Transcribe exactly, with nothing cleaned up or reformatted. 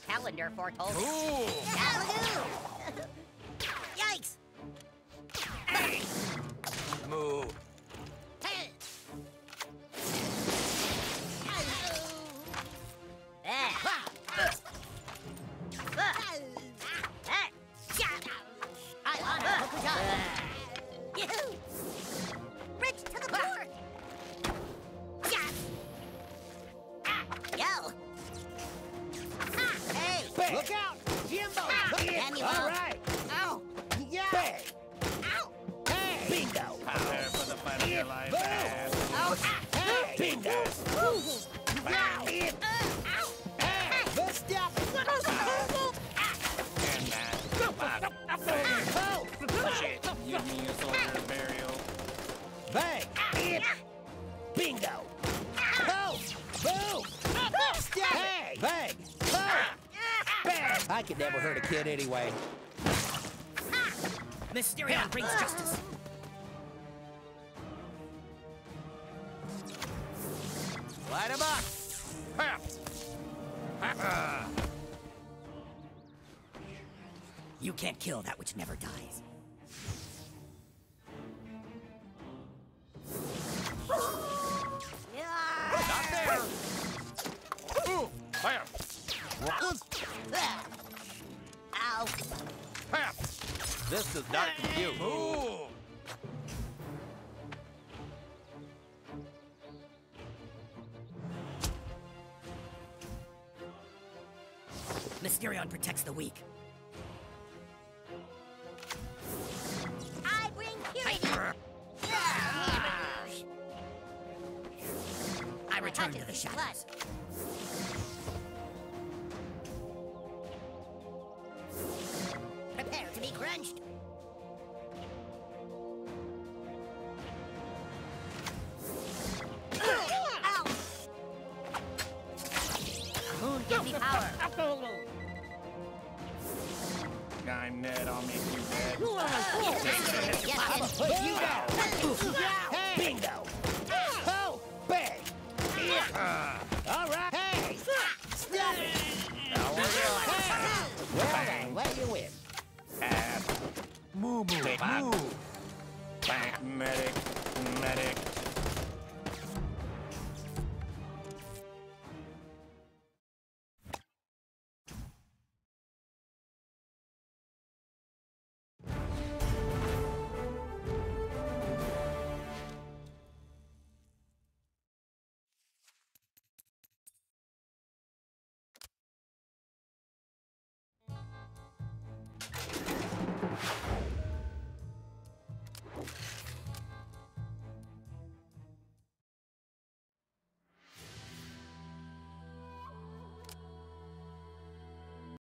calendar foretold. Ooh! Hallelujah! Yikes! Moo! Hey! Eh. I want a Hokuja. Yoo-hoo! Bridge to the port! Yo! Hey! Bang. Look out! Jimbo! Can you All move? right! Ow! Yeah! Bang! Ow! Hey! Bingo! Prepare for the fight of your life. Boom. man. Ow! Hey! Bingo! Bang. It. Ow! Hey! Let's stop! And that. Oh! Shit. Give me a soldier burial. Bang! It. Bingo! Oh! Boom! Stop! Hey! Bang! Oh! Bang! I could never hurt a kid anyway. Mysterion brings justice. Light him up! Pap. Ah. You can't kill that which never dies. Not there. Ooh. Pap. Ow! Pap. This is not for you. Ooh. Mysterion protects the weak. I bring purity! I return to the shadows. Prepare to be crunched. Ow! Moon, give me power. I'm Ned. I'll make you dead. Yes, Put you down! Hey! Bingo! Oh! Bang! Ah. All right!